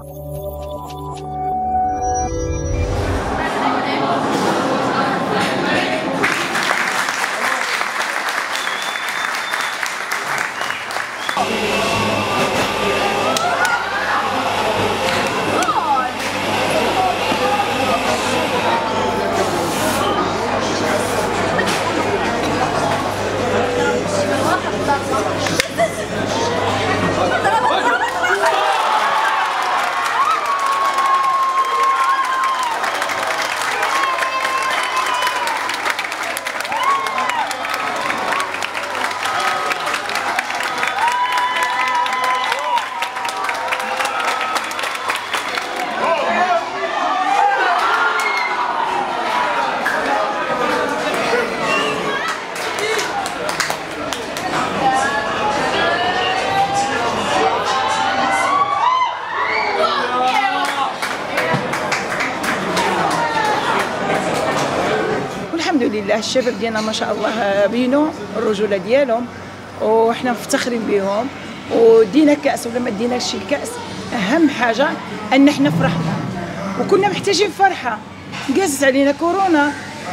الحمد لله الشباب ديالنا ما شاء الله بينوا الرجوله ديالهم، وحنا مفتخرين بهم، ودينا كاس ولا ما ديناش الكاس. اهم حاجه ان احنا فرحنا وكنا محتاجين فرحه. قازت علينا كورونا،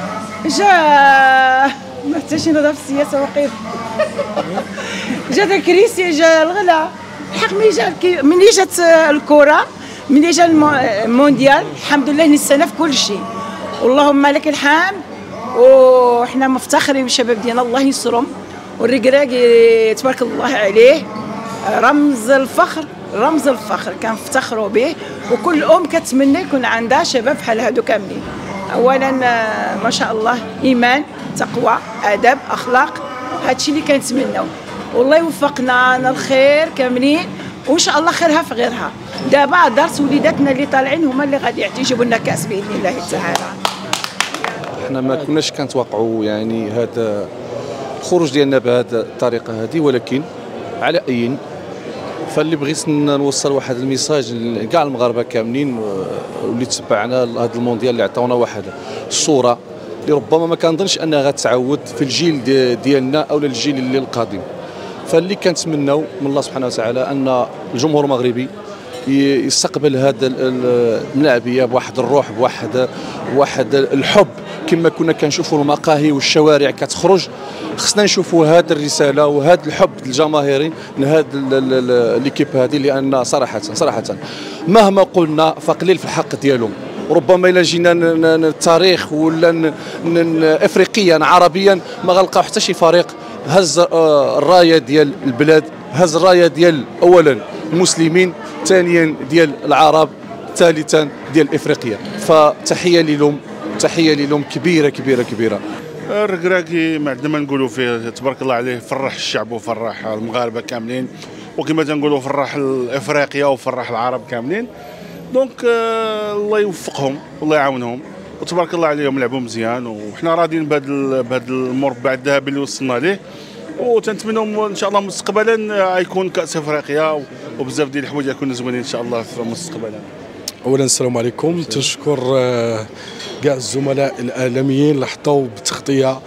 جا محتاجين نهضر في السياسه وقيف جات الكريسي، جا الغلا الحق. ملي جات الكره، ملي جا المونديال، الحمد لله نستنى في كل شيء، اللهم لك الحمد. وحنا مفتخرين بالشباب ديالنا، الله يسرهم. والركراكي تبارك الله عليه رمز الفخر، رمز الفخر، كنفتخروا به. وكل كتمنى يكون عندها شباب بحال هادو كاملين. اولا ما شاء الله ايمان، تقوى، ادب، اخلاق، هادشي اللي كنتمناو. والله يوفقنا الخير كاملين، وان شاء الله خيرها في غيرها. دابا درس وليداتنا اللي طالعين هما اللي غادي يجيبوا لنا كاس باذن الله تعالى. احنا ما كناش كنتوقعوا يعني هذا الخروج ديالنا بهذه الطريقه هذه، ولكن على اي فاللي بغيت نوصل واحد الميساج لكاع المغاربه كاملين واللي تبعنا هذا المونديال، اللي عطاونا واحد الصوره اللي ربما ما كنظنش انها غتعاود في الجيل ديالنا او الجيل اللي القادم. فاللي كنتمناو من الله سبحانه وتعالى ان الجمهور المغربي يستقبل هذا الملاعبيه بواحد الروح، بواحد الحب، كما كنا كنشوفوا المقاهي والشوارع كتخرج. خصنا نشوفوا هذه الرساله وهذا الحب الجماهيري لهذا ليكيب هذه، لان صراحه مهما قلنا فقليل في الحق ديالهم. ربما الا جينا التاريخ ولا افريقيا عربيا ما غنلقاو حتى شي فريق هز الرايه ديال البلاد، هز الرايه ديال اولا المسلمين، ثانيا ديال العرب، ثالثا ديال افريقيا. فتحيه لهم، تحيه لهم كبيره كبيره كبيره. الركراكي ما عندنا ما نقولوا فيه، تبارك الله عليه، فرح الشعب وفرح المغاربه كاملين، وكما تنقولوا فرح افريقيا وفرح العرب كاملين. دونك الله يوفقهم والله يعاونهم، وتبارك الله عليهم، لعبوا مزيان، وحنا راضيين بهذا المربع الذهبي اللي وصلنا ليه، وتنتمنوا ان شاء الله مستقبلا يكون كاس افريقيا وبزاف ديال الحوايج يكونوا زوينين ان شاء الله في مستقبلا. اولا السلام عليكم، تشكر كاع الزملاء الاعلاميين اللي حطوا بتغطيه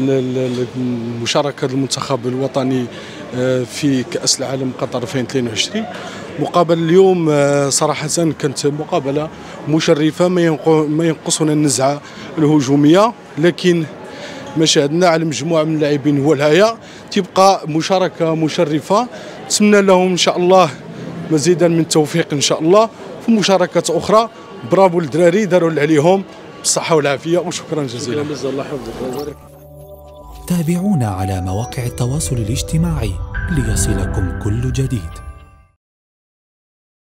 لمشاركه المنتخب الوطني في كاس العالم قطر 2022. مقابل اليوم صراحه كانت مقابله مشرفه، ما ينقصنا النزعه الهجوميه، لكن ما شاهدنا على مجموعه من اللاعبين هو الهيا. تبقى مشاركه مشرفه، نتمنى لهم ان شاء الله مزيدا من التوفيق ان شاء الله في مشاركات اخرى. برافو للدراري، داروا اللي عليهم بالصحه والعافيه، وشكرا جزيلا. الله يحفظك. تابعونا على مواقع التواصل الاجتماعي ليصلكم كل جديد.